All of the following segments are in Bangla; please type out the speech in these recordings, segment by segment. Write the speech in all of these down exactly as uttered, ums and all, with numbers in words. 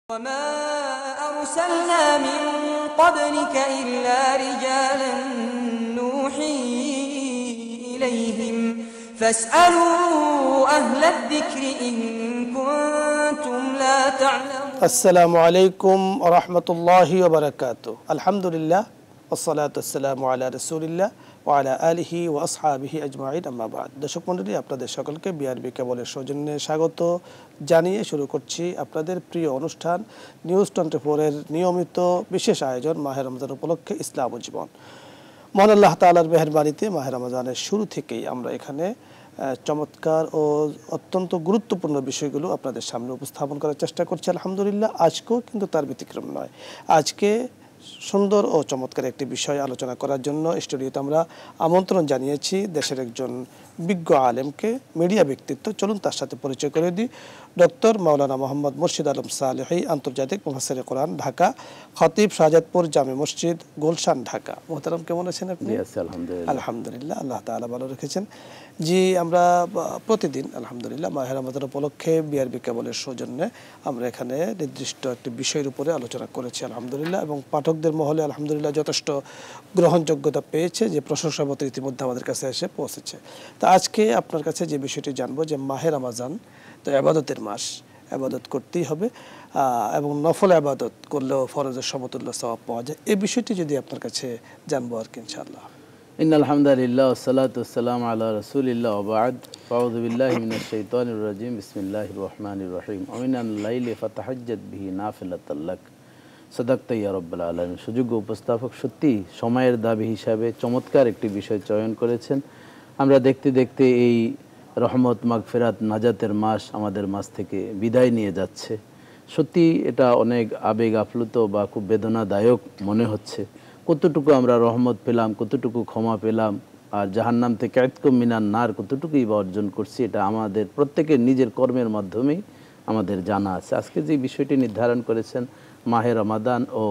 وما أرسلنا من قبلك إلا رجالا نوحي إليهم فاسألوا أهل الذكر إن كنتم لا تعلمون السلام عليكم ورحمة الله وبركاته الحمد لله والصلاة والسلام على رسول الله ওয়ালা আলিহি ওয়া আসহাবিহি আজমাইন আম্মা বাদ। দর্শক মণ্ডলী, আপনাদের সকলকে বিআরবি কেবলের সৌজন্যে স্বাগত জানিয়ে শুরু করছি আপনাদের প্রিয় অনুষ্ঠান নিউজ টোয়েন্টি ফোর এর নিয়মিত বিশেষ আয়োজন মাহে রমজান উপলক্ষে ইসলাম ও জীবন। মহান আল্লাহ তাআলার মেহেরবানিতে মাহে রমজানের শুরু থেকেই আমরা এখানে চমৎকার ও অত্যন্ত গুরুত্বপূর্ণ বিষয়গুলো আপনাদের সামনে উপস্থাপন করার চেষ্টা করছি। আলহামদুলিল্লাহ, আজকেও কিন্তু তার ব্যতিক্রম নয়। আজকে সুন্দর ও চমৎকার একটি বিষয় আলোচনা করার জন্য স্টুডিওতে আমরা আমন্ত্রণ জানিয়েছি দেশের একজন বিজ্ঞ আলেমকে, মিডিয়া ব্যক্তিত্ব। চলুন তার সাথে পরিচয় করে দিই। ডক্টর মাওলানা মোহাম্মদ মুর্শিদ আলম সালেহী, আন্তর্জাতিক মুফাসসিরে কোরআন, ঢাকা, খতিব, শাহজাদপুর জামে মসজিদ, গুলশান, ঢাকা। মোহতারাম, কেমন আছেন আপনি? আলহামদুলিল্লাহ আলহামদুলিল্লাহ, আল্লাহ তাআলা ভালো রেখেছেন। জি, আমরা প্রতিদিন আলহামদুলিল্লাহ মাহে রমজান উপলক্ষে বিআরবি কেবলের সৌজন্যে আমরা এখানে নির্দিষ্ট একটি বিষয়ের উপরে আলোচনা করেছি আলহামদুলিল্লাহ, এবং পাঠকদের মহলে আলহামদুলিল্লাহ যথেষ্ট গ্রহণযোগ্যতা পেয়েছে, যে প্রশংসাপত্র ইতিমধ্যে আমাদের কাছে এসে পৌঁছেছে। তো আজকে আপনার কাছে যে বিষয়টি জানবো, যে মাহে রমজান তো ইবাদতের মাস, ইবাদত করতেই হবে এবং নফল ইবাদত করলেও ফরজের সমতুল্য সওয়াব পাওয়া যায়। এই বিষয়টি যদি আপনার কাছে জানবো আর কি, ইনশাআল্লাহ। ইন্নাল হামদুলিল্লাহ ওয়াসসালাতু ওয়াসসালামু আলা রাসূলিল্লাহ ওয়া বা'দ। আউযু বিল্লাহি মিনাশ শাইতানির রাজীম। বিসমিল্লাহির রহমানির রহিম। ওয়া মিনাল লাইলি ফাতাহাজ্জাত বিহি নাফিলাতাল লাক। সাদাকতা ইয়া রাব্বাল আলামিন। সুযোগ্য উপস্থাপক সত্যি সময়ের দাবি হিসাবে চমৎকার একটি বিষয় চয়ন করেছেন। আমরা দেখতে দেখতে এই রহমত, মাগফিরাত, নাজাতের মাস আমাদের মাস থেকে বিদায় নিয়ে যাচ্ছে। সত্যি এটা অনেক আবেগ আপ্লুত বা খুব বেদনাদায়ক মনে হচ্ছে। কতটুকু আমরা রহমত পেলাম, কতটুকু ক্ষমা পেলাম, আর জাহান্নাম থেকে আতকুম মিনান নার কতটুকুই বা অর্জন করছি, এটা আমাদের প্রত্যেকের নিজের কর্মের মাধ্যমেই আমাদের জানা আছে। আজকে যে বিষয়টি নির্ধারণ করেছেন মাহে রমাদান ও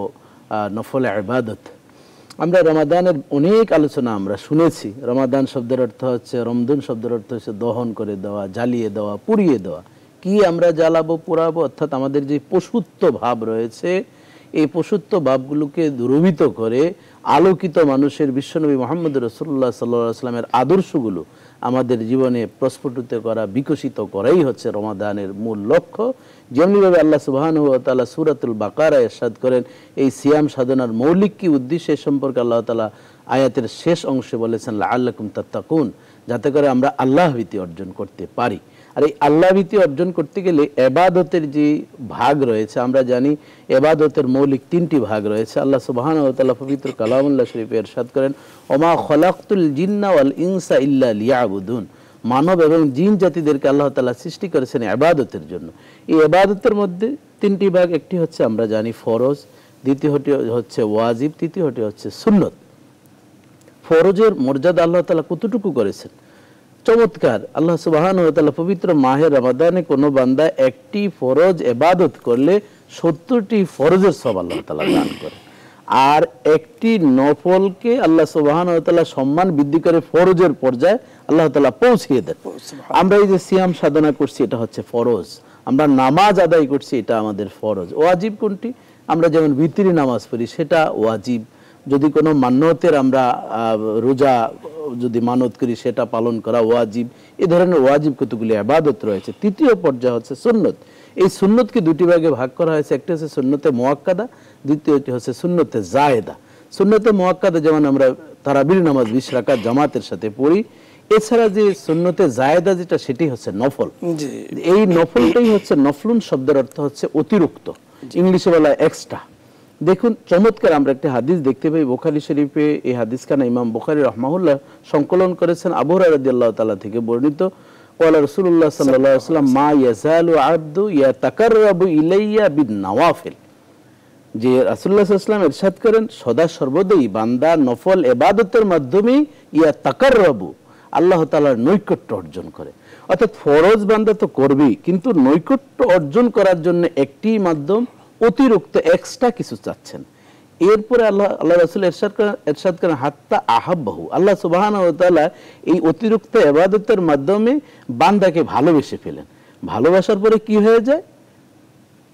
নফল ইবাদত, আমরা রমাদানের অনেক আলোচনা আমরা শুনেছি। রমাদান শব্দের অর্থ হচ্ছে, রমদুন শব্দের অর্থ হচ্ছে দহন করে দেওয়া, জ্বালিয়ে দেওয়া, পুড়িয়ে দেওয়া। কি আমরা জ্বালাবো, পুড়াবো? অর্থাৎ আমাদের যে পশুত্ব ভাব রয়েছে, এই পশুত্ব ভাবগুলোকে দূরীভূত করে আলোকিত মানুষের বিশ্বনবী মুহাম্মদ রাসূলুল্লাহ সাল্লাল্লাহু আলাইহি ওয়াসাল্লামের আদর্শগুলো আমাদের জীবনে প্রস্ফুটিত করা, বিকশিত করাই হচ্ছে রমাদানের মূল লক্ষ্য। যেমনিভাবে আল্লাহ সুবহানাহু ওয়া তাআলা সূরাতুল বাকারায় ইরশাদ করেন, এই সিয়াম সাধনার মৌলিক কি উদ্দেশ্য সম্পর্কে আল্লাহ তাআলা আয়াতের শেষ অংশে বলেছেন লাআল্লাকুম তাত্তাকুন, যাতে করে আমরা আল্লাহ ভীতি অর্জন করতে পারি। আর এই আল্লাহ ভীতি অর্জন করতে গেলে ইবাদতের যে ভাগ রয়েছে, আমরা জানি ইবাদতের মৌলিক তিনটি ভাগ রয়েছে। আল্লাহ সুবহানাহু ওয়া তাআলা পবিত্র কালামুল্লাহ শরীফে ইরশাদ করেন, ওমা খলাকতুল জিন্না ওয়াল ইনসা ইল্লা লিয়াবুদুন। মানব এবং জিন জাতিদেরকে আল্লাহ তাআলা সৃষ্টি করেছেন ইবাদতের জন্য। এই ইবাদতের মধ্যে তিনটি ভাগ, একটি হচ্ছে আমরা জানি ফরজ, দ্বিতীয়টি হচ্ছে ওয়াজিব, তৃতীয়টি হচ্ছে সুন্নত। ফরজের মর্যাদা আল্লাহ তাআলা কতটুকু করেছেন, চমৎকার। আল্লাহ সুবহানাহু ওয়া তাআলা পবিত্র মাহে রমাদানে কোনো বান্দা একটি ফরজ ইবাদত করলে সত্তরটি ফরজের সওয়াব আল্লাহ তাআলা দান করে, আর একটি নফলকে আল্লাহ সুবহানাহু ওয়া তাআলা সম্মান বৃদ্ধি করে ফরজের পর্যায়ে আল্লাহ তাআলা পৌঁছিয়ে দেন। আমরা এই যে সিয়াম সাধনা করছি, এটা হচ্ছে ফরজ। আমরা নামাজ আদায় করছি, এটা আমাদের ফরজ। ওয়াজিব কোনটি? আমরা যেমন ভিতরি নামাজ পড়ি, সেটা ওয়াজিব। যদি কোনো মান্যতের আমরা রোজা যদি মানত করি, সেটা পালন করা ওয়াজিব। এই ধরনের ওয়াজিব কতগুলি ইবাদত রয়েছে। তৃতীয় পর্যায়ে হচ্ছে সুন্নত। এই সুন্নতকে দুটি ভাগে ভাগ করা হয়েছে, একটি হচ্ছে সুন্নতে মুআক্কাদা, দ্বিতীয়টি হচ্ছে সুন্নতে জায়েদা। সুন্নতে মুআক্কাদা যেমন আমরা তারাবির নামাজ বিশ রাকাত জামাতের সাথে পড়ি, এছাড়া যে সুন্নতে জায়েদা যেটা, সেটি হচ্ছে নফল। এই নফলটাই হচ্ছে, নফলুন শব্দের অর্থ হচ্ছে অতিরিক্ত, ইংলিশে বলা এক্সট্রা। দেখুন চমৎকার আমরা একটা হাদিস দেখতে পাই বুখারী শরীফে। এই হাদিসখানা ইমাম বুখারী রাহমাহুল্লাহ সংকলন করেছেন আবু হুরায়রা রাদিয়াল্লাহু তাআলা থেকে বর্ণিত। ওয়ালা রাসূলুল্লাহ সাল্লাল্লাহু আলাইহি ওয়াসাল্লাম মা ইয়াজালু আবদু ইয়াতাকাররাবু ইলাইয়া বিন নওয়াফিল, যে রাসূলুল্লাহ সাল্লাল্লাহু আলাইহি ওয়াসাল্লাম ইরশাদ করেন, সদা সর্বদাই বান্দা নফল ইবাদতের মাধ্যমে ইয়াতাকাররাবু, আল্লাহ তাআলার নৈকট্য অর্জন করে। অর্থাৎ ফরজ বান্দা তো করবেই, কিন্তু নৈকট্য অর্জন করার জন্য একটি মাধ্যম, অতিরিক্ত এক্সট্রা কিছু চাচ্ছেন। এরপরে আল্লাহ আল্লাহ রাসূল ইরশাদ করেন ইরশাদ করেন হাত্তা আহাব্বাহু, আল্লাহ সুবহানাহু ওয়া তাআলা এই অতিরিক্ত ইবাদতের মাধ্যমে বান্দাকে ভালোবেসে ফেলেন। ভালোবাসার পরে কি হয়ে যায়?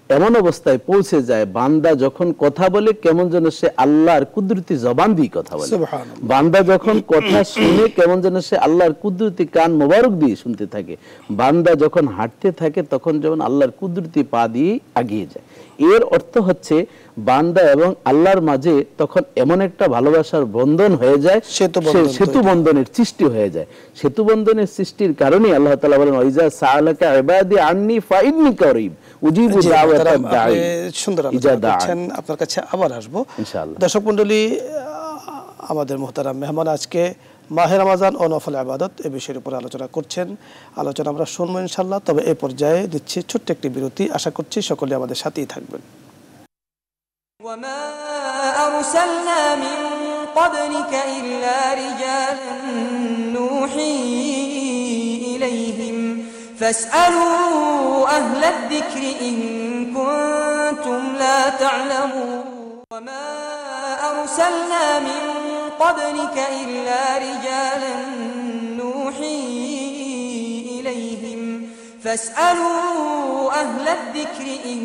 এমন অবস্থায় পৌঁছে যায় বান্দা যখন কথা বলে কেমন যেন সে আল্লাহর কুদরতি জবান দিয়ে কথা বলে, বান্দা যখন কথা শুনে কেমন যেন সে আল্লাহর কুদরতি কান মোবারক দিয়ে শুনতে থাকে, বান্দা যখন হাঁটতে থাকে তখন যেমন আল্লাহর কুদরতি পা দিয়ে এগিয়ে যায়। এর অর্থ হচ্ছে বান্দা এবং আল্লাহর মাঝে তখন এমন একটা ভালোবাসার বন্ধন হয়ে যায়, সেতু বন্ধনের সৃষ্টি হয়ে যায়। সেতু বন্ধনের সৃষ্টির কারণে আল্লাহ তাআলা বলেন ওয়াইজা সাআলাকা ইবাদি আন্নী ফাইন্নী কারীব উজিবু দাওয়াতাদ দাঈ। সুন্দর আলোচনা করছেন, আপনার কাছে আবার আসবো ইনশাআল্লাহ। দর্শক মণ্ডলী, আমাদের মুহতারাম মেহমান আজকে মাহে রমজান ও নফল ইবাদত এই বিষয়ের উপর আলোচনা করছেন। আলোচনা আমরা শুনবো ইনশাআল্লাহ। তবে এই পর্যায়ে দিচ্ছি ছোট্ট একটি বিরতি, আশা করছি সকলে আমাদের সাথেই থাকবেন। وما أرسلنا من قبلك إلا رجالا نوحي إليهم فاسألوا أهل الذكر إن كنتم لا تعلمون وما أرسلنا من قبلك إلا رجالا نوحي إليهم فاسألوا أهل الذكر إن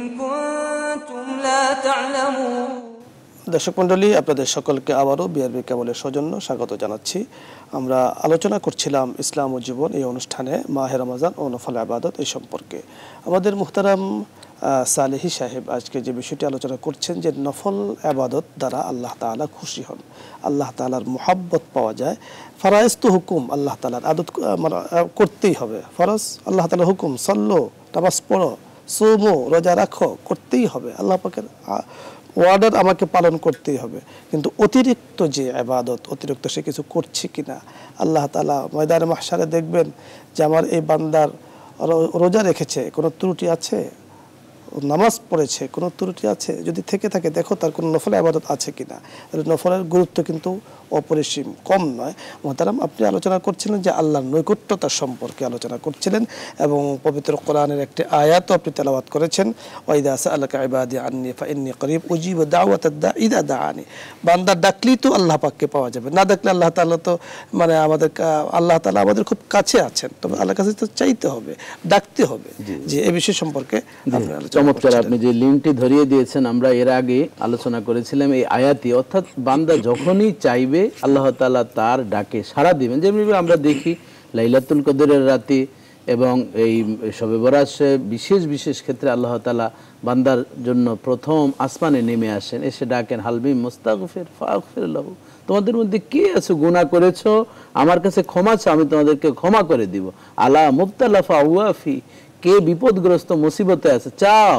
كنتم لا تعلمون। দর্শক মণ্ডলী, আপনাদের সকলকে আবারও বিআরবি কেবলের সৌজন্য স্বাগত জানাচ্ছি। আমরা আলোচনা করছিলাম ইসলাম ও জীবন এই অনুষ্ঠানে মাহে রমজান ও নফল ইবাদত এই সম্পর্কে। আমাদের মুহতারাম সালেহী সাহেব আজকে যে বিষয়টি আলোচনা করছেন যে নফল ইবাদত দ্বারা আল্লাহ তাআলা খুশি হন, আল্লাহ তাআলার মুহাব্বত পাওয়া যায়। ফরাইজ তো হুকুম, আল্লাহ তাআলার আদত করতেই হবে। ফরজ আল্লাহ তাআলার হুকুম, সল্লো, নামাজ পড়ো, সুমো, রোজা রাখো, করতেই হবে। আল্লাহ পাকের ওয়ার্ডার আমাকে পালন করতেই হবে। কিন্তু অতিরিক্ত যে ইবাদত, অতিরিক্ত সে কিছু করছে কিনা, আল্লাহ তাআলা ময়দানে মাহশারে দেখবেন যে আমার এই বান্দার রোজা রেখেছে, কোনো ত্রুটি আছে, নামাজ পড়েছে, কোনো ত্রুটি আছে, যদি থেকে থাকে দেখো তার কোনো নফল ইবাদত আছে কিনা। নফলের গুরুত্ব কিন্তু অপরিসীম, কম নয়। মুহতারাম, আপনি আলোচনা করছিলেন যে আল্লাহর নৈকট্যতা সম্পর্কে আলোচনা করছিলেন এবং পবিত্র কোরআনের একটি আয়াতও আপনি তেলাওয়াত করেছেন, ওয়াইদা সাআলাকা ইবাদি আন্নী ফাইন্নী করিব উজিবু দাওয়াতাদ দাঈ ইযা দাআনি। বান্দা ডাকলেই তো আল্লাহ পাককে পাওয়া যাবে, না ডাকলে আল্লাহ তাআলা তো মানে আমাদের আল্লাহ তাআলা আমাদের খুব কাছে আছেন, তবে আল্লাহর কাছে তো চাইতে হবে, ডাকতে হবে। যে এই বিষয় সম্পর্কে আপনি আলোচনা চমৎকার আপনি যে লিঙ্কটি ধরিয়ে দিয়েছেন, আমরা এর আগে আলোচনা করেছিলাম এই আয়াতই, অর্থাৎ বান্দা যখনই চাইবে আল্লাহ তাআলা তার ডাকে সাড়া দিবেন। যেমনি আমরা দেখি লাইলাতুল কদরের রাতে এবং এই শবে বরাতে বিশেষ বিশেষ ক্ষেত্রে আল্লাহ তাআলা বান্দার জন্য প্রথম আসমানে নেমে আসেন, এসে ডাকেন হালমি মুস্তাগফির ফাগফির লাহু, তোমাদের মধ্যে কে আছে গুনাহ করেছো আমার কাছে ক্ষমা চাও, আমি তোমাদেরকে ক্ষমা করে দিব। আলা মুবতালা ফাওয়াফি, কে বিপদগ্রস্ত মুসিবতে আছে চাও,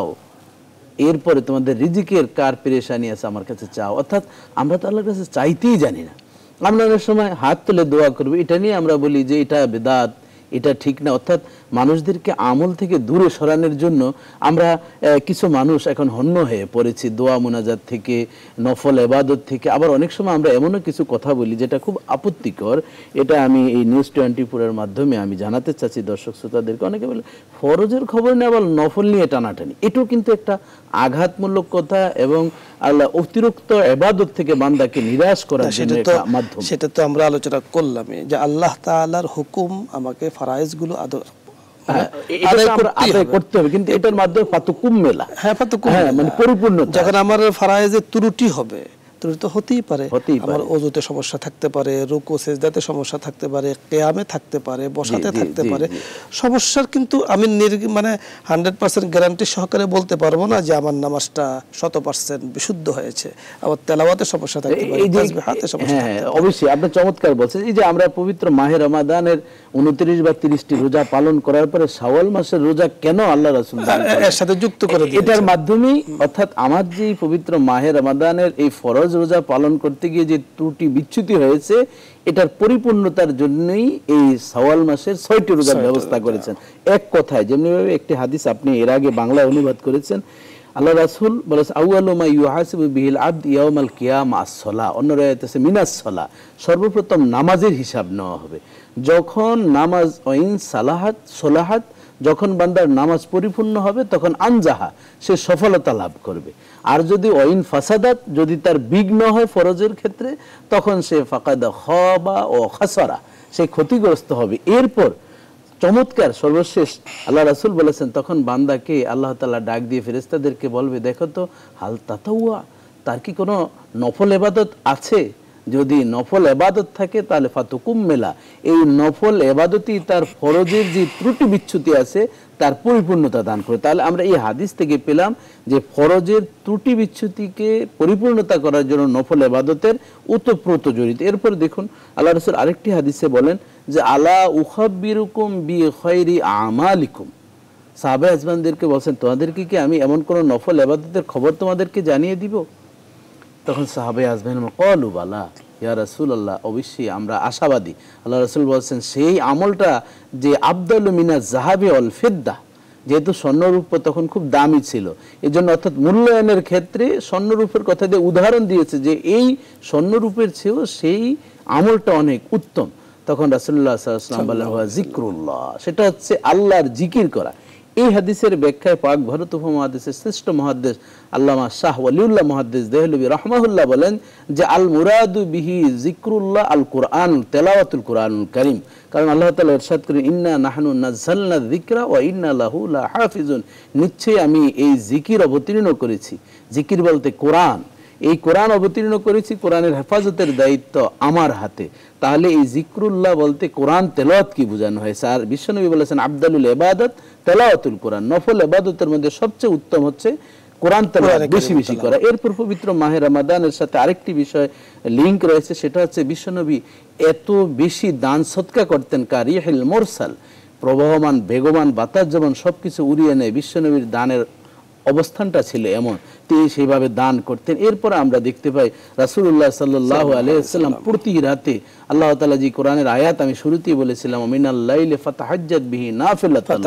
এরপরে তোমাদের রিজিকের কার পেরেশানি আছে আমার কাছে চাও। অর্থাৎ আমরা তো আল্লাহর কাছে চাইতেই জানি না, আমরা অনেক সময় হাত তুলে দোয়া করবো, এটা নিয়ে আমরা বলি যে এটা বেদাত, এটা ঠিক না। অর্থাৎ মানুষদেরকে আমল থেকে দূরে সরানোর জন্য আমরা কিছু মানুষ এখন হন্য হয়ে পড়েছি দোয়া মুনাজাত থেকে, নফল ইবাদত থেকে। আবার অনেক সময় আমরা এমনও কিছু কথা বলি যেটা খুব আপত্তিকর। এটা আমি এই নিউজ টোয়েন্টি ফোরের মাধ্যমে আমি জানাতে চাচ্ছি দর্শক শ্রোতাদেরকে। অনেকে বলে ফরজের খবর নিয়ে আবার নফল নিয়ে টানাটানি, এটাও কিন্তু একটা আঘাতমূলক কথা এবং আল্লাহ অতিরিক্ত ইবাদত থেকে বান্দাকে নিরাশ করার জন্য একটা মাধ্যম। সেটা তো আমরা আলোচনা করলাম যে আল্লাহ তাআলার হুকুম আমাকে ফরাইজগুলো আদর করতে হবে, কিন্তু এটার মাধ্যমে ফাতুকুম মেলা, হ্যাঁ ফাতুকুম মানে পরিপূর্ণ। যখন আমার ফরাইজে ত্রুটি হবে, ত্রুটি তো হতেই পারে, আমার ওযুতে সমস্যা থাকতে পারে, রুকু সিজদাতে সমস্যা থাকতে পারে, কিয়ামে থাকতে পারে, বসাতে থাকতে পারে, সমস্যার কিন্তু আমি মানে হান্ড্রেড পার্সেন্ট গ্যারান্টি সহকারে বলতে পারবো না যে আমার নামাজটা শত পার্সেন্ট বিশুদ্ধ হয়েছে। আবার তেলাওয়াতে সমস্যা থাকতে পারে, তাসবিহাতে সমস্যা থাকতে পারে। অবশ্যই আপনি চমৎকার বলছেন। এই যে আমরা পবিত্র মাহে রমাদানের উনত্রিশ বা তিরিশটি রোজা পালন করার পরে শাওয়াল মাসের রোজা কেন আল্লাহ রাসূল এর সাথে যুক্ত করে দিয়েছেন, এটার মাধ্যমেই অর্থাৎ আমার যে পবিত্র মাহে রমাদানের এই ফরজ রোজা পালন করতে গিয়ে যে ত্রুটি বিচ্যুতি হয়েছে, এটার পরিপূর্ণতার জন্যই এই শাওয়াল মাসের ছয়টি রোজার ব্যবস্থা করেছেন। এক কথায় যেমনিভাবে একটি হাদিস আপনি এর আগে বাংলায় অনুবাদ করেছেন, আল্লাহ রাসূল বলেছেন আউয়ালু মা ইউহাসিবু বিহিল আবদ ইয়াউমাল কিয়ামা আস-সালাহ, অন্য রায়াতে আছে মিনাস সালাহ, সর্বপ্রথম নামাজের হিসাব নেওয়া হবে। যখন নামাজ ওয়াইন সালাহাত সলাহাত, যখন বান্দার নামাজ পরিপূর্ণ হবে তখন আনজাহা, সে সফলতা লাভ করবে। আর যদি ওয়াইন ফাসাদাত, যদি তার বিঘ্ন হয় ফরজের ক্ষেত্রে, তখন সে ফাকাদ খাবা ও খাসারা, সে ক্ষতিগ্রস্ত হবে। এরপর চমৎকার সর্বশেষ আল্লাহ রাসূল বলেছেন, তখন বান্দাকে আল্লাহ তাআলা ডাক দিয়ে ফেরেশতাদেরকে বলবে, দেখো তো হাল তাতাওয়া, তার কি কোনো নফল ইবাদত আছে? যদি নফল ইবাদত থাকে তাহলে ফাতুকুম মেলা, এই নফল ইবাদতই তার ফরজের যে ত্রুটি বিচ্যুতি আছে তার পরিপূর্ণতা দান করে। তাহলে আমরা এই হাদিস থেকে পেলাম যে ফরজের ত্রুটি বিচ্যুতিকে পরিপূর্ণতা করার জন্য নফল ইবাদতের ওতপ্রোত জড়িত। এরপর দেখুন আল্লাহ রাসূল আরেকটি হাদিসে বলেন যে আলা উখাব্বিরুকুম বি খায়রি আমালিকুম, সাহাবা আজমানদেরকে বলছেন, তোমাদেরকে কি আমি এমন কোন নফল ইবাদতের খবর তোমাদেরকে জানিয়ে দিব? তখন সাহাবে আজমান ক্বালু বালা ইয়া রাসূলুল্লাহ, অবশ্যই আমরা আশাবাদী। আল্লাহ রাসূল বলছেন, সেই আমলটা যে আফদালু মিনাজ যাহাবি ওয়াল ফিদ্দা, যেহেতু স্বর্ণরূপ তখন খুব দামি ছিল, এই জন্য অর্থাৎ মূল্যায়নের ক্ষেত্রে স্বর্ণরূপের কথা দিয়ে উদাহরণ দিয়েছে যে এই স্বর্ণরূপের চেয়েও সেই আমলটা অনেক উত্তম। তখন রাসূলুল্লাহ সাল্লাল্লাহু আলাইহি ওয়াসাল্লাম বললেন ওয়া যিকরুল্লাহ, সেটা হচ্ছে আল্লাহর জিকির করা। এই হাদিসের ব্যাখ্যায় পাক ভারত উপমহাদেশের শ্রেষ্ঠ মুহাদ্দিস আল্লামা শাহ ওয়ালিউল্লাহ মুহাদ্দিস দেহলভী রাহমাহুল্লাহ বলেন যে আল মুরাদু বিহি যিকরুল্লাহ আল কুরআন তেলাওয়াতুল কুরআনুল কারীম, কারণ আল্লাহ তাআলা ইরশাদ করেন ইন্না নাহনু নাযালনা যিকরা ওয়া ইন্না লাহু লাহাফিজুন, নিশ্চয়ই আমি এই জিকির অবতীর্ণ করেছি। জিকির বলতে কোরআন, এই কোরআন অবতীর্ণ করেছি, কোরআনের হেফাজতের দায়িত্ব আমার হাতে। তাহলে এই জিকরুল্লাহ বলতে কোরআন তেলাওয়াত কি বোঝানো হয়েছে? আর বিশ্বনবী বলেছেন আফদালুল ইবাদত তেলাওয়াতুল কোরআন, নফল ইবাদতের মধ্যে সবচেয়ে উত্তম হচ্ছে কোরআন তেলাওয়াত বেশি বেশি করা। এরপর পবিত্র মাহে রমাদানের সাথে আরেকটি বিষয় লিংক রয়েছে, সেটা হচ্ছে বিশ্বনবী এত বেশি দান সদকা করতেন, কারিহিল মুরসাল, প্রবাহমান বেগমান বাতাস যেমন সবকিছু উড়িয়ে নেয়, বিশ্বনবীর দানের অবস্থানটা ছিল এমন, তিনি সেইভাবে দান করতেন। এরপর আমরা দেখতে পাই রাসূলুল্লাহ সাল্লাল্লাহু আলাইহি ওয়াসাল্লাম প্রতি রাতে আল্লাহ তাআলা যে কোরআনের আয়াত আমি শুরুতেই বলেছিলাম মিনাল লাইলি ফাতাহাজ্জাত বিহি নাফিলাতান,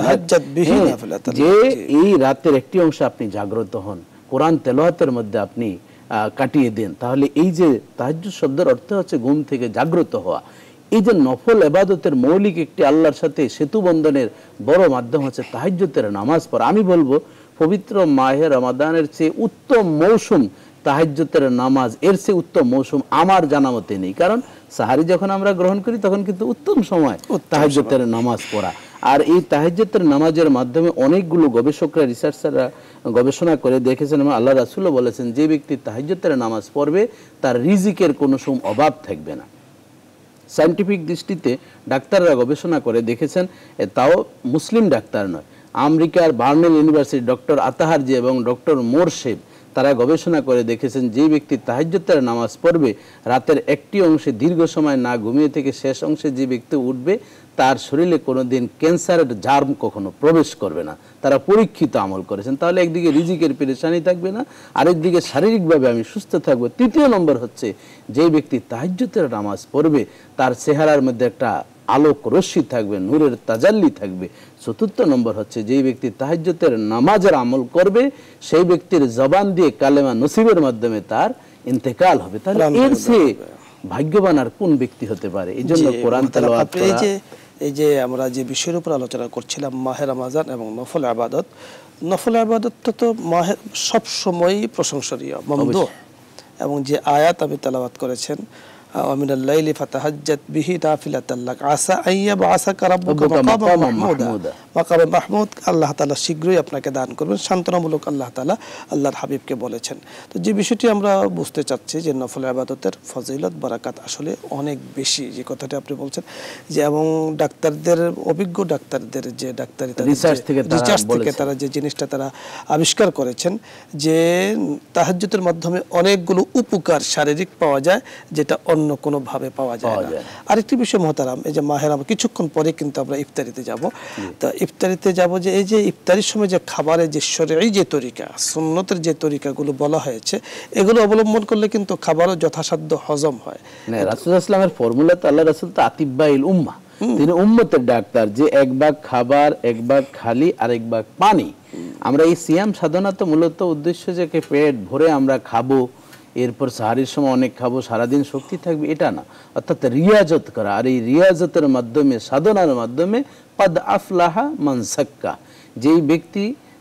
যে এই রাতের একটি অংশ আপনি জাগ্রত হন, কোরআন তেলাওয়াতের মধ্যে আপনি কাটিয়ে দেন। তাহলে এই যে তাহাজ্জুদ শব্দের অর্থ হচ্ছে ঘুম থেকে জাগ্রত হওয়া। এই যে নফল ইবাদতের মৌলিক একটি আল্লাহর সাথে সেতু বন্ধনের বড় মাধ্যম হচ্ছে তাহাজ্জুদের নামাজ পড়া। আমি বলবো পবিত্র মাহে রমাদানের চেয়ে উত্তম মৌসুম তাহাজ্জুদের নামাজ, এর চেয়ে উত্তম মৌসুম আমার জানা মতে নেই। কারণ সাহারি যখন আমরা গ্রহণ করি তখন কিন্তু উত্তম সময় তাহাজ্জুদের নামাজ পড়া। আর এই তাহাজ্জুদের নামাজের মাধ্যমে অনেকগুলো গবেষকরা, রিসার্চাররা গবেষণা করে দেখেছেন এবং আল্লাহ রাসূলও বলেছেন যে ব্যক্তি তাহাজ্জুদের নামাজ পড়বে তার রিজিকের কোনো সময় অভাব থাকবে না। সায়েন্টিফিক দৃষ্টিতে ডাক্তাররা গবেষণা করে দেখেছেন, তাও মুসলিম ডাক্তার নয়, আমেরিকার বার্নেল ইউনিভার্সিটি ডক্টর আতাহারজি এবং ডক্টর মোরশেদ তারা গবেষণা করে দেখেছেন যে ব্যক্তি তাহাজ্জুদের নামাজ পড়বে রাতের একটি অংশে দীর্ঘ সময় না ঘুমিয়ে থেকে শেষ অংশে যে ব্যক্তি উঠবে তার শরীরে কোনোদিন ক্যান্সারের জার্ম কখনো প্রবেশ করবে না। তারা পরীক্ষিত আমল করেছেন। তাহলে একদিকে রিজিকের পেরেশানি থাকবে না, আরেকদিকে শারীরিকভাবে আমি সুস্থ থাকবো। তৃতীয় নম্বর হচ্ছে যে ব্যক্তি তাহাজ্জুদের নামাজ পড়বে তার চেহারার মধ্যে একটা আলোক রশ্মি থাকবে, নূরের তাজাল্লি থাকবে। চতুর্থ নম্বর হচ্ছে যে ব্যক্তি তাহাজ্জুদের নামাজের আমল করবে সেই ব্যক্তির জবান দিয়ে কালেমা নসিবের মাধ্যমে তার ইন্তেকাল হবে। তাহলে এর চেয়ে ভাগ্যবান আর কোন ব্যক্তি হতে পারে? এই জন্য কোরআন তেলাওয়াত করা। এই যে এই যে আমরা যে বিষয়ের উপর আলোচনা করছিলাম মাহে রমজান এবং নফল ইবাদত, নফল ইবাদত তো মাহে সব সময়ই প্রশংসনীয়, মমদুহ, এবং যে আয়াত আমি তেলাওয়াত করেছেন ওয়ামিনাল লাইলি ফাতাহাজ্জাত বিহি নাফিলাতান লাক আসা আইয়াবআসাকা রাব্বুকা মাকামান মাহমুদা, মাকামে মাহমুদ আল্লাহ তাআলা শীঘ্রই আপনাকে দান করবেন, সান্ত্বনামূলক আল্লাহ তাআলা আল্লাহর হাবিবকে বলেছেন। তো যে বিষয়টি আমরা বুঝতে চাচ্ছি যে নফল ইবাদতের ফজিলত বারাকাত আসলে অনেক বেশি, যে কথাটি আপনি বলছেন যে, এবং ডাক্তারদের, অভিজ্ঞ ডাক্তারদের যে ডাক্তারি রিসার্চ থেকে তারা যে জিনিসটা তারা আবিষ্কার করেছেন যে তাহাজ্জুদের মাধ্যমে অনেকগুলো উপকার শারীরিক পাওয়া যায় যেটা অন্য কোনো ভাবে পাওয়া যায় না। আরেকটি বিষয় মহতারাম, এই যে মাহে রমজান কিছুক্ষণ পরে কিন্তু আমরা ইফতারিতে যাব, তো ইফতারিতে যাব যে এই যে ইফতারির সময় যে খাবারের যে শরঈ যে তরিকা, সুন্নতের যে তরিকাগুলো বলা হয়েছে এগুলো অবলম্বন করলে কিন্তু খাবারও যথাসাধ্য হজম হয়। না, রাসূলুল্লাহ সাল্লাল্লাহু আলাইহি ওয়াসাল্লামের ফর্মুলা তো আল্লাহ রাসূল তো আতিব্বাইল উম্মাহ, তিনি উম্মতের ডাক্তার, যে এক ভাগ খাবার, এক ভাগ খালি আর এক ভাগ পানি। আমরা এই সিয়াম সাধনা তো মূলত উদ্দেশ্য যে পেট ভরে আমরা খাবো, এরপর সাহারির সময় অনেক খাবো, সারাদিন শক্তি থাকবে, এটা না। অর্থাৎ রিয়াজত করা, আর এই রিয়াজতের মাধ্যমে, সাধনার মাধ্যমে কদ আফলাহা মান যাক্কা, যেই ব্যক্তি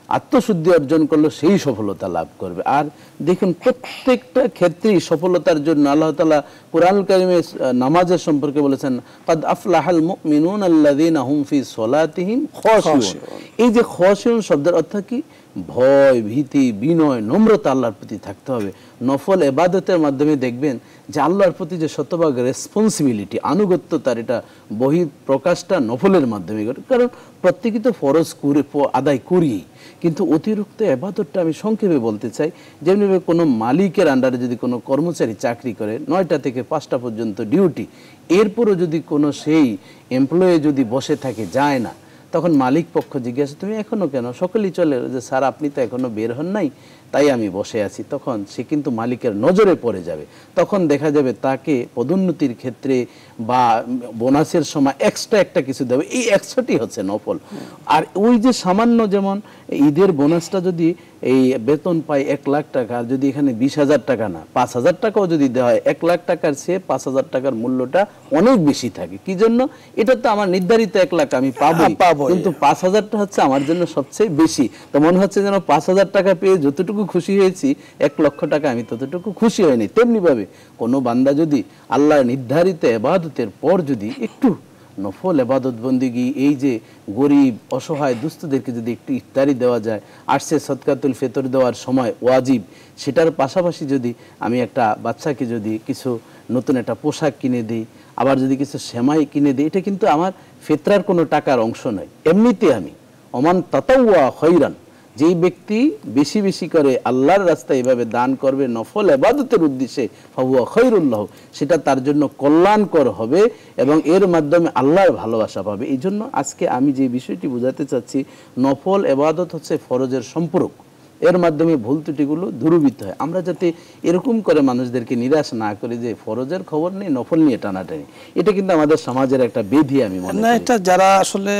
আত্মশুদ্ধি অর্জন করলো সেই সফলতা লাভ করবে। আর দেখুন প্রত্যেকটা ক্ষেত্রেই সফলতার জন্য আল্লাহ তাআলা কুরআনুল কারীমে নামাজের সম্পর্কে বলেছেন, কাদ আফলাহাল মুমিনুন আল্লাযীনা হুম ফি সলাতিহিম খাশিউন। এই যে খাশিউন শব্দের অর্থ কি? ভয়, ভীতি, বিনয়, নম্রতা আল্লাহর প্রতি থাকতে হবে। নফল ইবাদতের মাধ্যমে দেখবেন যে আল্লাহর প্রতি যে শতভাগ রেসপন্সিবিলিটি, আনুগত্য, তার এটা বহি প্রকাশটা নফলের মাধ্যমে ঘটে। কারণ প্রত্যেকেই তো ফরজ করে আদায় করি, কিন্তু অতিরিক্ত ইবাদতটা আমি সংক্ষেপে বলতে চাই, যেমনিভাবে কোনো মালিকের আন্ডারে যদি কোনো কর্মচারী চাকরি করে, নয়টা থেকে পাঁচটা পর্যন্ত ডিউটি, এরপরও যদি কোনো সেই এমপ্লয়ি যদি বসে থাকে, যায় না, তখন মালিক পক্ষ জিজ্ঞাসা, তুমি এখনো কেন? সকলেই চলে যে স্যার আপনি তো এখনো বের হন নাই, তাই আমি বসে আছি। তখন সে কিন্তু মালিকের নজরে পড়ে যাবে। তখন দেখা যাবে তাকে পদোন্নতির ক্ষেত্রে বা বোনাসের সময় এক্সট্রা একটা কিছু দেবে। এই এক্সট্রাটি হচ্ছে নফল। আর ওই যে সামান্য, যেমন ঈদের বোনাসটা যদি এই বেতন পাই এক লাখ টাকা, আর যদি এখানে বিশ হাজার টাকা না পাঁচ হাজার টাকাও যদি দেওয়া হয়, এক লাখ টাকার চেয়ে পাঁচ হাজার টাকার মূল্যটা অনেক বেশি থাকে। কি জন্য? এটা তো আমার নির্ধারিত এক লাখ আমি পাবো, কিন্তু পাঁচ হাজারটা হচ্ছে আমার জন্য সবচেয়ে বেশি। তো মনে হচ্ছে যেন পাঁচ হাজার টাকা পেয়ে যতটুকু খুশি হয়েছি, এক লক্ষ টাকা আমি ততটুকু খুশি হয়নি। তেমনি ভাবে কোনো বান্দা যদি আল্লাহ নির্ধারিত ইবাদতের পর যদি একটু নফল ইবাদত বন্দিগি, এই যে গরিব অসহায় দুস্থদেরকে যদি একটু ইফতারি দেওয়া যায়, আর সে সদকাতুল ফিতর দেওয়ার সময় ওয়াজিব, সেটার পাশাপাশি যদি আমি একটা বাচ্চাকে যদি কিছু নতুন একটা পোশাক কিনে দিই, আবার যদি কিছু সেমাই কিনে দিই, এটা কিন্তু আমার ফিতরার কোনো টাকার অংশ নয়। এমনিতে আমি ওমান তাতাওয়া খৈরান, যেই ব্যক্তি বেশি বেশি করে আল্লাহর রাস্তায় এভাবে দান করবে নফল ইবাদতের উদ্দেশ্যে, ফাহুয়া খৈরুল্লাহ, সেটা তার জন্য কল্যাণকর হবে এবং এর মাধ্যমে আল্লাহর ভালোবাসা পাবে। এই জন্য আজকে আমি যে বিষয়টি বোঝাতে চাচ্ছি, নফল ইবাদত হচ্ছে ফরজের সম্পূরক। এর মাধ্যমে ভুল ত্রুটিগুলো দূরীভূত হয়। আমরা যাতে এরকম করে মানুষদেরকে নিরাশ না করি যে ফরজের খবর নেই, নফল নিয়ে টানাটানি, এটা কিন্তু আমাদের সমাজের একটা বেধি আমি মনে করি। না, এটা যারা আসলে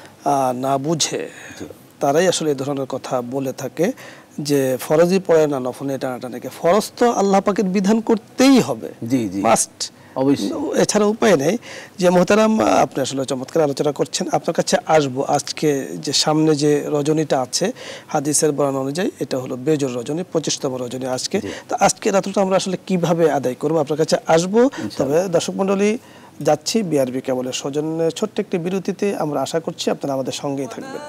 না বুঝে তারাই আসলে এই ধরনের কথা বলে থাকে যে ফরজই পড়ে না, নফল নিয়ে টানাটানিকে। ফরজ তো আল্লাহ পাকের বিধান করতেই হবে, জি জি মাস্ট, অবশ্যই, এছাড়া উপায় নেই। যে মোহতারাম, আপনি আসলে চমৎকার আলোচনা করছেন। আপনার কাছে আসবো, আজকে যে সামনে যে রজনীটা আছে হাদিসের বর্ণনা অনুযায়ী এটা হলো বেজর রজনী, পঁচিশতম রজনী আজকে। তো আজকে রাতটা আমরা আসলে কিভাবে আদায় করবো আপনার কাছে আসবো। তবে দর্শক মন্ডলী, যাচ্ছি বিআরবি কেবলের সৌজন্যে ছোট্ট একটি বিরতিতে। আমরা আশা করছি আপনারা আমাদের সঙ্গেই থাকবেন।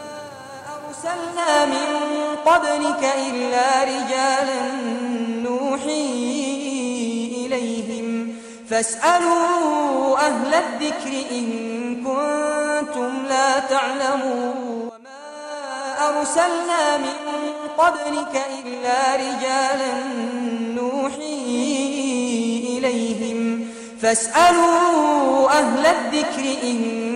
فاسألوا أهل الذكر إن كنتم لا تعلمون وما أرسلنا من قبلك إلا رجالا نوحي إليهم فاسألوا أهل الذكر إن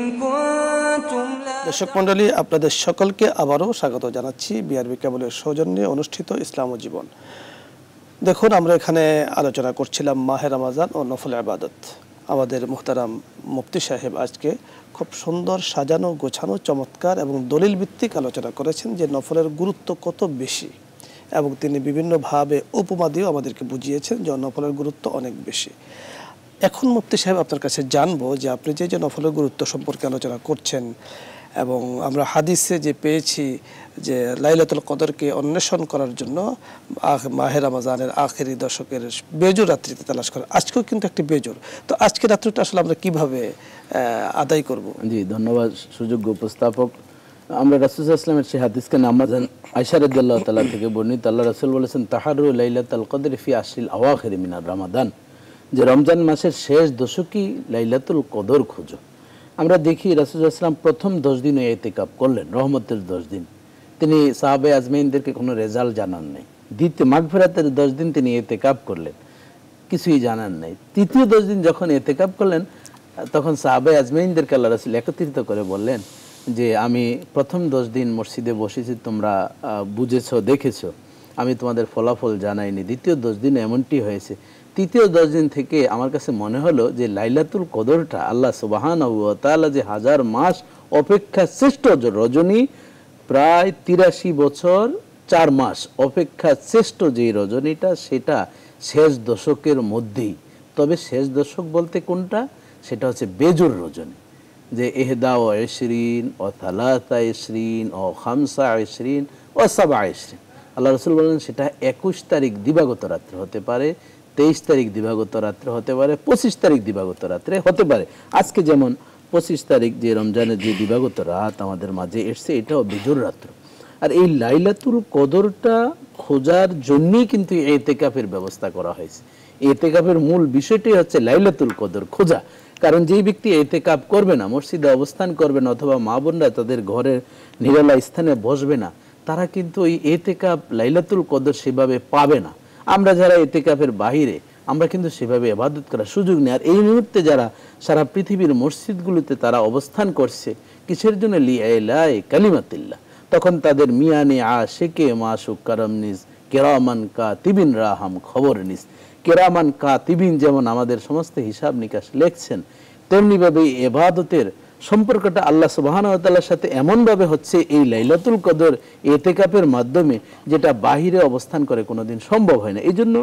كنتم لا تعلمون। দর্শক মণ্ডলী, আপনাদের সকলকে আবারও স্বাগত জানাচ্ছি বিআরবি কেবলের সৌজন্যে অনুষ্ঠিত ইসলাম ও জীবন। দেখুন, আমরা এখানে আলোচনা করছিলাম মাহে রমজান ও নফল ইবাদত। আমাদের মুহতারাম মুফতি সাহেব আজকে খুব সুন্দর সাজানো গোছানো চমৎকার এবং দলিল ভিত্তিক আলোচনা করেছেন যে নফলের গুরুত্ব কত বেশি, এবং তিনি বিভিন্নভাবে উপমা দিয়েও আমাদেরকে বুঝিয়েছেন যে নফলের গুরুত্ব অনেক বেশি। এখন মুফতি সাহেব আপনার কাছে জানবো যে আপনি যে যে নফলের গুরুত্ব সম্পর্কে আলোচনা করছেন, এবং আমরা হাদিসে যে পেয়েছি যে লাইলাতুল কদরকে অন্বেষণ করার জন্য মাহে রমজানের আখেরি দশকের বেজর রাত্রিতে তালাশ করে, আজকেও কিন্তু একটি বেজর। তো আজকে রাত্রিটা আসলে আমরা কিভাবে আদায় করব? জি, ধন্যবাদ সুযোগ্য উপস্থাপক। আমরা রাসূল সাল্লাল্লাহু আলাইহি ওয়াসাল্লামের সেই হাদিসকে নামাজান আয়েশা রাদিয়াল্লাহু তাআলা থেকে বর্ণিত, আল্লাহ রাসূল বলেছেন, তাহারু লাইলাতুল কদর ফি আশরিল আওয়াখির মিনার রমাদান, যে রমজান মাসের শেষ দশকই লাইলাতুল কদর খোঁজো। আমরা দেখি রাসূল সাল্লাল্লাহু আলাইহি ওয়াসাল্লাম প্রথম দশ দিন ইতিকাফ করলেন, রহমতের দশ দিন। তিনি সাহাবে আজমাইনদেরকে কোনো রেজাল্ট জানান নাই। দ্বিতীয় মাগফিরাতের দশ দিন তিনি ইতিকাফ করলেন, কিছুই জানান নাই। তৃতীয় দশ দিন যখন ইতিকাফ করলেন, তখন সাহাবে আজমাইনদেরকে আল্লাহ রাসূল একত্রিত করে বললেন যে আমি প্রথম দশ দিন মসজিদে বসেছি, তোমরা বুঝেছো দেখেছো, আমি তোমাদের ফলাফল জানাইনি। দ্বিতীয় দশ দিন এমনটি হয়েছে। তৃতীয় দশ দিন থেকে আমার কাছে মনে হলো যে লাইলাতুল কদরটা আল্লাহ সুবহানাহু ওয়া তাআলা যে হাজার মাস অপেক্ষা শ্রেষ্ঠ রজনী, প্রায় তিরাশি বছর চার মাস অপেক্ষা শ্রেষ্ঠ যে রজনীটা, সেটা শেষ দশকের মধ্যেই। তবে শেষ দশক বলতে কোনটা? সেটা হচ্ছে বেজর রজনী, যে এহদা ও ইশরিন ও থালাতা ইশরিন ও খামসা ইশরিন ও ওয়া সাবআ ইশরিন, আল্লাহ রাসূল বলেন সেটা একুশ তারিখ দিবাগত রাত্রে হতে পারে, তেইশ তারিখ দিবাগত রাত্রে হতে পারে, পঁচিশ তারিখ দিবাগত রাত্রে হতে পারে। আজকে যেমন পঁচিশ তারিখ যে রমজানের যে দিবাগত রাত আমাদের মাঝে এসছে, এটাও বিজোড় রাত্র। আর এই লাইলাতুল কদরটা খোঁজার জন্যই কিন্তু ইতিকাফের ব্যবস্থা করা হয়েছে। ইতিকাফের মূল বিষয়টি হচ্ছে লাইলাতুল কদর খোঁজা। কারণ যেই ব্যক্তি ইতিকাফ করবে না, মসজিদে অবস্থান করবে না, অথবা মা বোনরা তাদের ঘরের নিরালা স্থানে বসবে না, তারা কিন্তু এই ইতিকাফ লাইলাতুল কদর সেভাবে পাবে না। আমরা যারা ইতিকাফের বাহিরে, আমরা কিন্তু সেভাবে ইবাদত করার সুযোগ নেই। আর এই মুহূর্তে যারা সারা পৃথিবীর মসজিদগুলোতে তারা অবস্থান করছে, কিসের জন্য? লিআইলাই কালিমাতিল্লাহ। তখন তাদের মিয়ানে আশিকে মাসুক কারাম নিজ কেরামান কাতিবিন রাহাম খবর নিস। কেরামান কাতিবিন যেমন আমাদের সমস্ত হিসাব নিকাশ লেখছেন, তেমনিভাবে ইবাদতের সম্পর্কটা আল্লাহ সুবহানাহু ওয়া তাআলার সাথে এমনভাবে হচ্ছে এই লাইলাতুল কদর ইতিকাফের মাধ্যমে, যেটা বাহিরে অবস্থান করে কোনোদিন সম্ভব হয় না। এই জন্য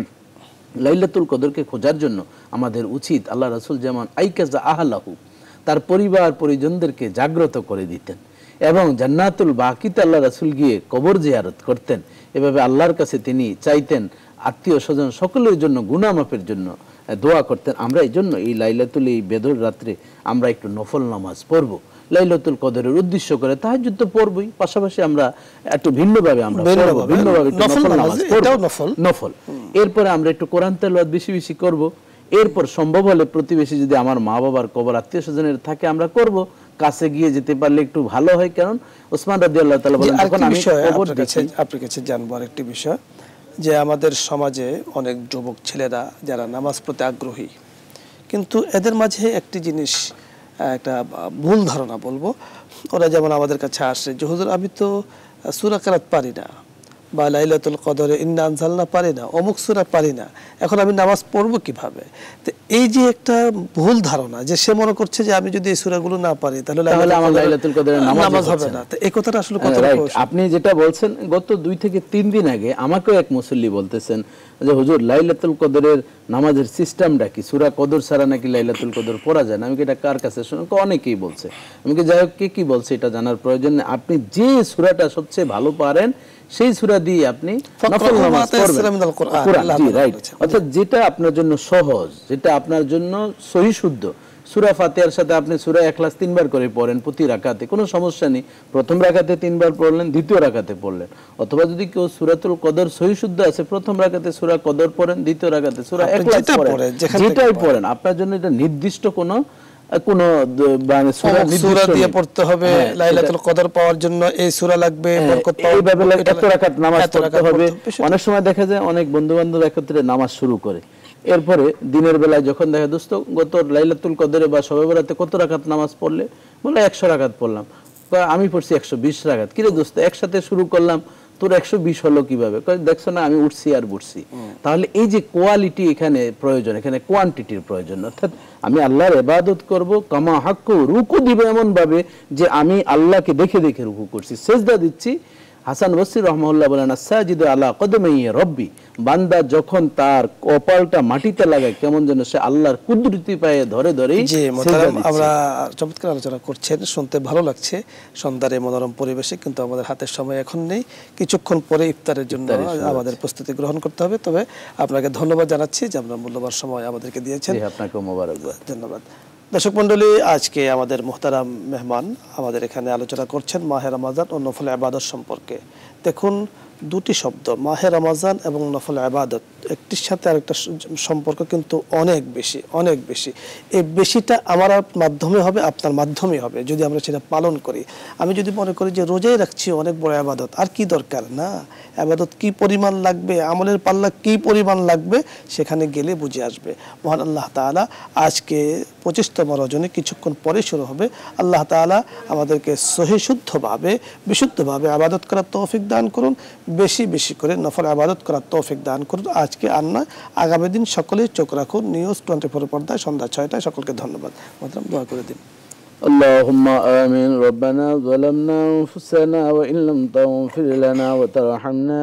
লাইলাতুল কদরকে খোঁজার জন্য আমাদের উচিত, আল্লাহ রাসূল যেমন আইকাজা আহলাহু, তার পরিবার পরিজনদেরকে জাগ্রত করে দিতেন, এবং জান্নাতুল বাকিতে আল্লাহ রাসূল গিয়ে কবর জিয়ারত করতেন। এভাবে আল্লাহর কাছে তিনি চাইতেন, আত্মীয় স্বজন সকলের জন্য গুনাহ মাফের জন্য দোয়া করতেন। আমরা এই জন্য এই লাইলাতুল এই বেদর রাত্রে আমরা একটু নফল নামাজ পড়ব, লাইলাতুল কদরের উদ্দেশ্য করে। তাহাজ্জুদ তো পড়বই, পাশাপাশি আমরা একটু ভিন্নভাবে আমরা পড়ব, ভিন্নভাবে একটু নফল নামাজ পড়ব, নফল। এরপরে আমরা একটু কোরআন তেলাওয়াত বেশি বেশি করব। এরপর সম্ভব হলে প্রতিবেশী যদি আমার মা বাবার কবর আত্মীয় স্বজনের থাকে আমরা করব, কাছে গিয়ে যেতে পারলে একটু ভালো হয়। কারণ ওসমান রাদিয়াল্লাহু তাআলা বলেন, যখন আমি কবর দেখি, আপনার কাছে জানবো আরেকটি বিষয়, যে আমাদের সমাজে অনেক যুবক ছেলেরা যারা নামাজ পড়তে আগ্রহী, কিন্তু এদের মাঝে একটি জিনিস, একটা ভুল ধারণা বলবো, ওরা যেমন আমাদের কাছে আসে যে হুজুর আমি তো সূরা কিরাত পারি না, বা লাইলাতুল কদরে ইন্না আনজালনা পারি না, অমুক সূরা পারি না, এখন আমি নামাজ পড়বো কিভাবে? তো এই যে একটা ভুল ধারণা, যে সে মনে করছে যে আমি যদি এই সূরাগুলো না পারি তাহলে আমার লাইলাতুল কদরের নামাজ হবে না। তো এই কথাটা আসলে কতটা? আপনি যেটা বলছেন, গত দুই থেকে তিন দিন আগে আমাকেও এক মুসল্লি বলতেছেন যে হুজুর লাইলাতুল কদরের নামাজের সিস্টেমটা কি? সূরা কদর ছাড়া নাকি লাইলাতুল কদর পড়া যায় না? আমি কি এটা কার কাছে শুনি? অনেকেই বলছে। আমি কি যাই হোক, কে কি বলছে এটা জানার প্রয়োজন নেই। আপনি যে সূরাটা সবচেয়ে ভালো পারেন সেই সূরা দিয়ে আপনি নফল নামাজ পড়বেন, কোরআন, জি রাইট। অর্থাৎ যেটা আপনার জন্য সহজ, যেটা আপনার জন্য সহি শুদ্ধ। সূরা ফাতিহার সাথে আপনি সূরা ইখলাস তিনবার করে পড়েন প্রতি রাকাতে, কোনো সমস্যা নেই। প্রথম রাকাতে তিনবার পড়লেন, দ্বিতীয় রাকাতে পড়লেন। অথবা যদি কেউ সূরাতুল কদর সহি শুদ্ধ আছে, প্রথম রাকাতে সূরা কদর পড়েন, দ্বিতীয় রাকাতে সূরা ইখলাস পড়েন, যেটাই পড়েন। আপনার জন্য এটা নির্দিষ্ট কোনো কোন মানে সূরা দিয়ে পড়তে হবে, লাইলাতুল কদর পাওয়ার জন্য এই সূরা লাগবে, বরকত পাওয়ার জন্য এত রাকাত নামাজ পড়তে হবে। অনেক সময় দেখা যায় অনেক বন্ধু বান্ধব একত্রে নামাজ শুরু করে, এরপরে দিনের বেলায় যখন দেখা, দোস্ত গত লাইলাতুল কদরে বা শবে বরাতে কত রাকাত নামাজ পড়লে? বলে একশো রাকাত পড়লাম। আমি পড়ছি একশো বিশ রাকাত। কিরে দোস্ত, একসাথে শুরু করলাম, তোর একশো বিশ হলো কিভাবে? দেখছো না আমি উঠছি আর বুঝছি। তাহলে এই যে কোয়ালিটি এখানে প্রয়োজন, এখানে কোয়ান্টিটির প্রয়োজন। অর্থাৎ আমি আল্লাহর ইবাদত করব, কামা হাক্কু, রুকু দিব এমন ভাবে যে আমি আল্লাহকে দেখে দেখে রুকু করছি, সেজদা দিচ্ছি। হাসান বসরি রাহমাহুল্লাহ বলেন, আস-সাজিদু আলা কদমাই রব্বি, বান্দা যখন তার কপালটা মাটিতে লাগায় কেমন যেন সে আল্লাহর কুদরতি পায়ে ধরে ধরেই সেজদা দিচ্ছে। আমরা চমৎকার আলোচনা করছেন, শুনতে ভালো লাগছে সন্ধ্যার এই মনোরম পরিবেশে। কিন্তু আমাদের হাতের সময় এখন নেই, কিছুক্ষণ পরে ইফতারের জন্য আমাদের প্রস্তুতি গ্রহণ করতে হবে। তবে আপনাকে ধন্যবাদ জানাচ্ছি যে আপনার মূল্যবান সময় আমাদেরকে দিয়েছেন। আপনাকেও মোবারকবাদ। ধন্যবাদ। দর্শক মণ্ডলী, আজকে আমাদের মুহতারাম মেহমান আমাদের এখানে আলোচনা করছেন মাহে রমজান ও নফল ইবাদত সম্পর্কে। দেখুন, দুটি শব্দ মাহে রমজান এবং নফল ইবাদত, একটির সাথে আরেকটা সম্পর্ক কিন্তু অনেক বেশি, অনেক বেশি। এই বেশিটা আমার মাধ্যমে হবে, আপনার মাধ্যমে হবে, যদি আমরা সেটা পালন করি। আমি যদি মনে করি যে রোজাই রাখছি অনেক বড় ইবাদত, আর কি দরকার? না, ইবাদত কি পরিমাণ লাগবে, আমলের পাল্লা কি পরিমাণ লাগবে, সেখানে গেলে বুঝে আসবে। মহান আল্লাহ তাআলা আজকে পঁচিশতম রজনী কিছুক্ষণ পরে শুরু হবে। আল্লাহ তাআলা আমাদেরকে সহি শুদ্ধভাবে, বিশুদ্ধভাবে ইবাদত করার তৌফিক দান করুন, বেশি বেশি করে নফল ইবাদত করার তৌফিক দান করুন। আজকে আর নয়, আগামী দিন সকলেই চোখ রাখুন নিউজ টোয়েন্টি ফোর পর্দায় সন্ধ্যা ছয়টায়। সকলকে ধন্যবাদ। মাতরম দোয়া করে দিন। اللهم آمين. ربنا ظلمنا أنفسنا وإن لم تغفر لنا وترحمنا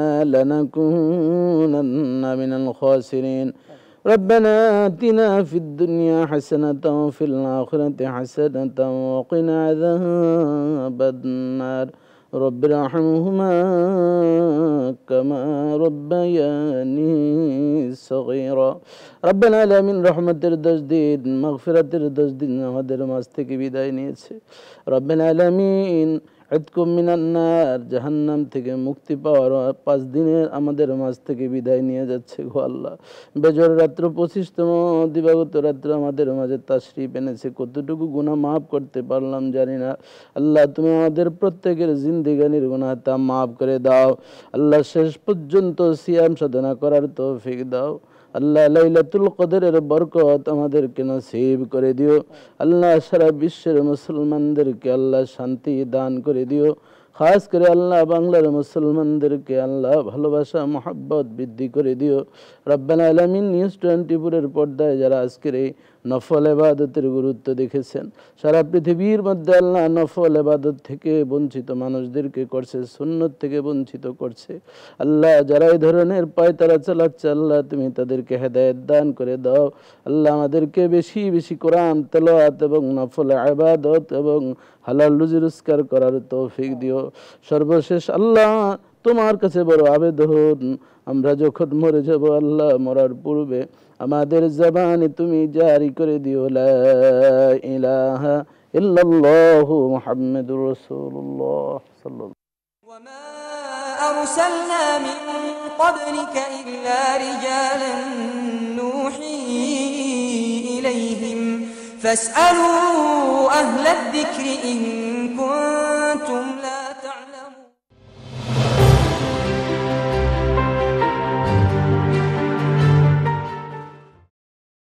لنكونن من الخاسرين. ربنا آتنا في الدنيا حسنة وفي الآخرة حسنة وقنا عذاب النار. رب ارحمهما كما ربياني صغيرا ربنا আলামিন রহমতের দশ দিন মাগফিরাতের দশ দিন আমাদের মাঝ থেকে বিদায় নিয়েছে। রব্বানা আলামিন ইতকুম মিনান নার জাহান্নাম থেকে মুক্তি পাওয়ার পাঁচ দিনের আমাদের মাঝ থেকে বিদায় নিয়ে যাচ্ছে গো আল্লাহ। বেজর রাত্র পঁচিশতম দিবাগত রাত্র আমাদের মাঝে তাশরিফ এনেছে, কতটুকু গুনাহ মাফ করতে পারলাম জানি না। আল্লাহ তুমি আমাদের প্রত্যেকের জিন্দেগানির গুনাহ তা মাফ করে দাও। আল্লাহ শেষ পর্যন্ত সিয়াম সাধনা করার তৌফিক দাও। আল্লাহ লাইলাতুল কদরের বরকত আমাদেরকে নসিব করে দিও। আল্লাহ সারা বিশ্বের মুসলমানদেরকে আল্লাহ শান্তি দান করে দিও। খাস করে আল্লাহ বাংলার মুসলমানদেরকে আল্লাহ ভালোবাসা মহব্বত বৃদ্ধি করে দিও। রব্বানা আলামিন নিউজ টোয়েন্টিফোরের পর্দায় যারা আজকের এই নফল ইবাদতের গুরুত্ব দেখেছেন, সারা পৃথিবীর মধ্যে আল্লাহ নফল ইবাদত থেকে বঞ্চিত মানুষদেরকে করছে, সুন্নত থেকে বঞ্চিত করছে। আল্লাহ যারা এই ধরনের পায়তারা চালাচ্ছে আল্লাহ তুমি তাদেরকে হেদায়েত দান করে দাও। আল্লাহ আমাদেরকে বেশি বেশি কোরআন তেলাওয়াত এবং নফল ইবাদত এবং হালাল রুজি রোজগার করার তৌফিক দিও। সর্বশেষ আল্লাহ তোমার কাছে বড় আবেদন, আমরা যখন মরে যাব আল্লাহ মরার পূর্বে আমাদের জবানে তুমি জারি করে দিও লা ইলাহা ইল্লাল্লাহু মুহাম্মাদুর রাসূলুল্লাহ সাল্লাল্লাহু ওয়া মা আরসালনা মিন ক্বাবলিকা ইল্লা রিজালান নূহি ইলাইহিম ফাসআলু আহলা যিকরি ইন